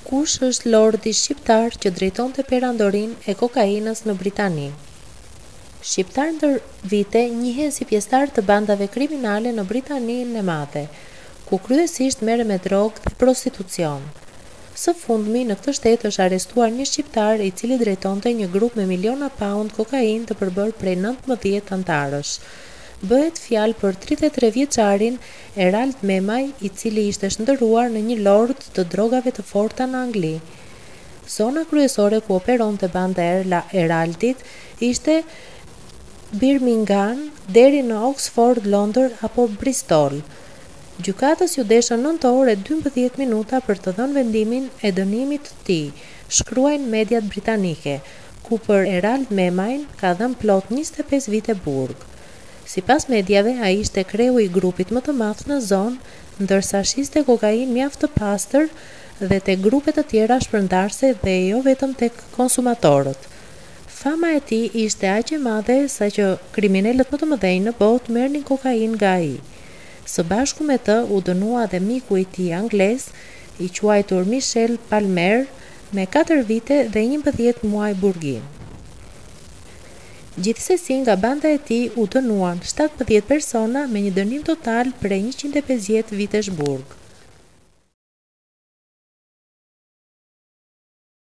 Kush është lordi shqiptar që drejtonte perandorinë e kokainës në Britani? Shqiptar ndër vite njihen si pjesëtar të bandave kriminale në Britaninë e Madhe, ku kryesisht merren me drogë dhe prostitucion. Së fundmi në këtë shtet është arrestuar një shqiptar i cili drejtonte një grup me miliona pound kokainë të përbërë prej 19 antarësh. Bëhet fjalë për 33 vjeçarin Erald Memaj, i cili ishte shndërruar në një lord të drogave të forta në Angli. Zona kryesore ku operonte banda Eraldit ishte Birmingham deri në Oxford, Londër apo Bristol. Gjykatës ju deshën 9 orë e 12 minuta për të dhënë vendimin e dënimit të tij, shkruajnë mediat britanike, ku për Erald Memajn ka dhënë plot 25 vite burg. Sipas mediave, ai ishte kreu i grupit më të madh në zonë, ndërsa shiste kokainë mjaft të pastër dhe tek grupe të tjera shpërndarëse dhe jo vetëm tek konsumatorët. Fama e tij ishte aq e madhe sa që kriminalët më të mëdhenj në botë merrnin kokainë nga ai. Së bashku me të u dënua dhe miku i tij anglez, i quajtur Michel Palmer, me 4 vite dhe 11 muaj burgim. Gjithsesi, nga banda e tij u dënuan 17 persona me një dënim total prej 150 vitesh burg.